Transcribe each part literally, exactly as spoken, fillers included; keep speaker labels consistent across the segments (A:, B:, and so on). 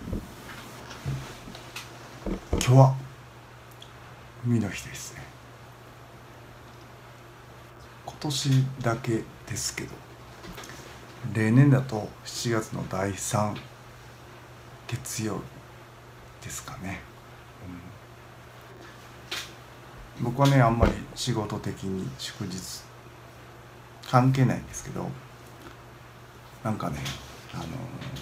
A: 今日は海の日ですね。今年だけですけど、例年だとしちがつのだいさん月曜日ですかね。うん、僕はねあんまり仕事的に祝日関係ないんですけど、なんかねあのー、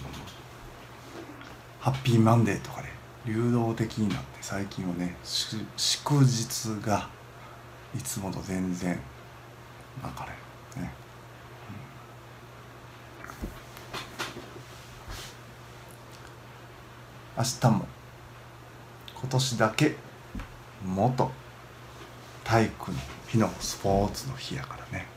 A: ハッピーマンデーとかで流動的になって、最近はね祝日がいつもと全然なんかねね、うん、明日も今年だけ元体育の日のスポーツの日やからね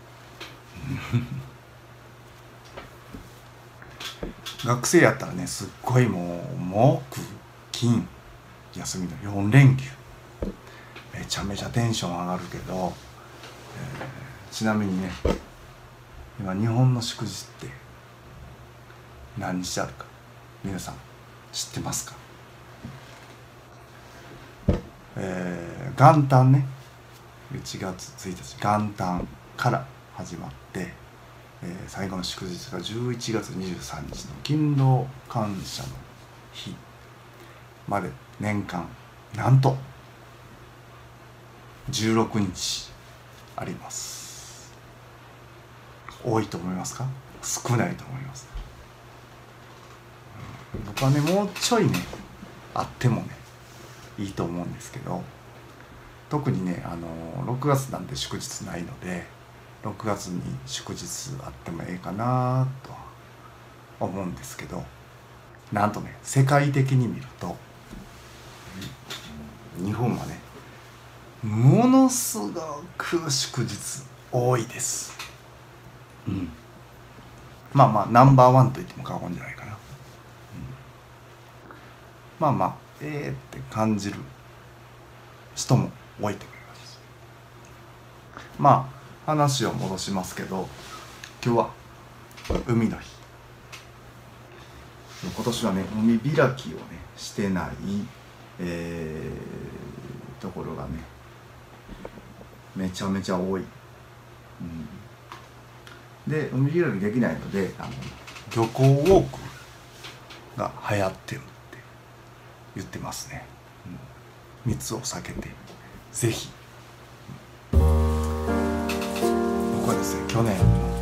A: 学生やったらねすっごいもう木金休みのよん連休、めちゃめちゃテンション上がるけど、えー、ちなみにね今日本の祝日って何日あるか皆さん知ってますか？えー、元旦ね、いちがつついたち元旦から始まって、えー、最後の祝日がじゅういちがつにじゅうさんにちの勤労感謝の日まで年間なんとじゅうろくにちあります。多いと思いますか？少ないと思います。僕はねもうちょいねあってもねいいと思うんですけど、特にねあのろくがつなんて祝日ないので、ろくがつに祝日あってもええかなとは思うんですけど、なんとね世界的に見ると日本はねものすごく祝日多いです。うん、まあまあナンバーワンと言っても過言じゃないかな。うん、まあまあええって感じる人も多いと思います。まあ話を戻しますけど、今日は海の日。今年はね海開きをねしてない、えー、ところがねめちゃめちゃ多い。うん、で海開きできないのであの漁港ウォークが流行ってるって言ってますね。うん、密を避けてぜひ。僕はですね去年